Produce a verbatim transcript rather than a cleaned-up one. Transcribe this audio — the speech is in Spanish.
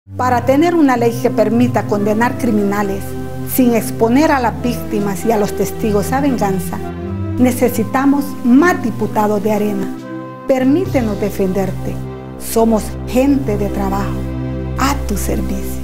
Para tener una ley que permita condenar criminales sin exponer a las víctimas y a los testigos a venganza, necesitamos más diputados de Arena. Permítenos defenderte. Somos gente de trabajo, a tu servicio.